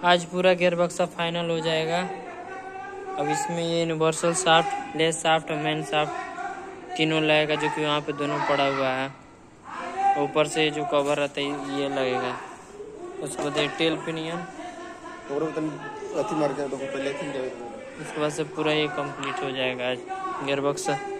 आज पूरा गियर बक्सा फाइनल हो जाएगा। अब इसमें ये यूनिवर्सल शाफ्ट, लेस शाफ्ट और मेन शाफ्ट तीनों लगेगा, जो कि वहाँ पे दोनों पड़ा हुआ है। ऊपर से जो कवर रहता है ये लगेगा। उसके बाद टेल पिनियन, उसके बाद से पूरा ये कंप्लीट हो जाएगा आज गियर बक्सा।